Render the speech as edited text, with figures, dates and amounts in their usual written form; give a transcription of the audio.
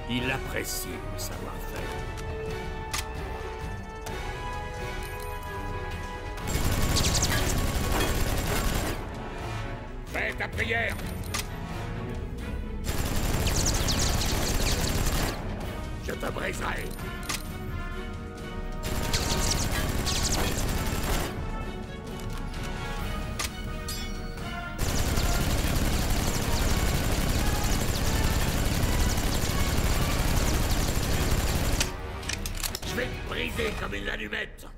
Il apprécie le savoir-faire. Fais ta prière! Je te briserai! Je vais te briser comme une allumette!